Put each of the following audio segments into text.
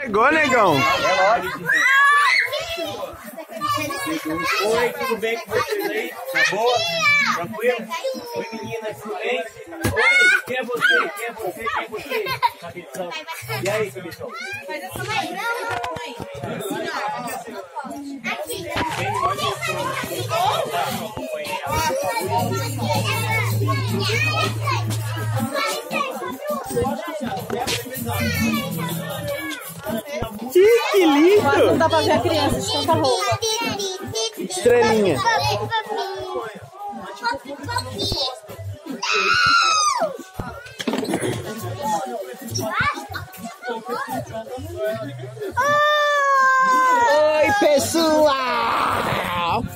Chegou, negão. Oi, tudo bem com vocês aí? Tá boa? Tranquilo? Oi, meninas, tudo bem? Oi, quem é você? Quem é você? Quem é você? Cabeção. E aí, cabeção? Que lindo! Mas não dá pra ver a criança de tanta roupa. Estrelinha. Oi, pessoal!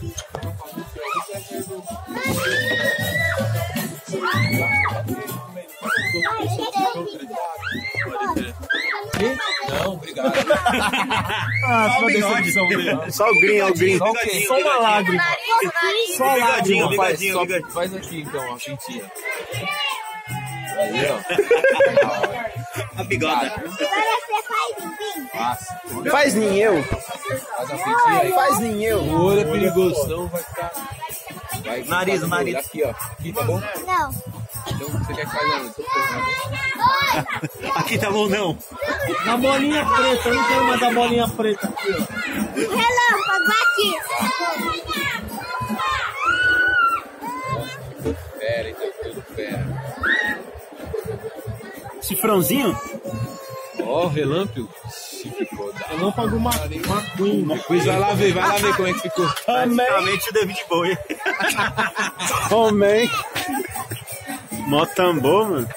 Não, obrigado. Só o bigode. Só o green, o green. Só uma lágrima. Só a lágrima. Faz aqui então, a pintinha. Aí, ó. A bigode. Faz nem eu. Faz a pintinha aí. Faz nem eu. O olho é perigoso, senão vai ficar. Vai Nariz, o nariz. Aqui, ó. Aqui, tá bom? Não. Então você quer que faz aonde? Aqui tá bom, não. Na bolinha preta, eu não quero mais a bolinha preta aqui, ó. Relâmpago aqui. Fera, então, tudo fera. Cifrãozinho? Ó, relâmpago. Se ficou. Relâmpago McQueen. Pois vai lá ver como é que ficou. Praticamente o David Bowie. Homem. Mó tambor, mano.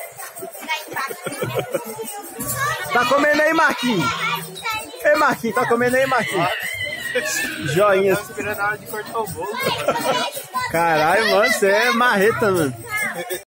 Tá comendo aí, Marquinhos? Ei, Marquinhos, tá comendo aí, Marquinhos? Joinha. Tô esperando a hora de cortar o bolo. Caralho, mano, você é marreta, mano.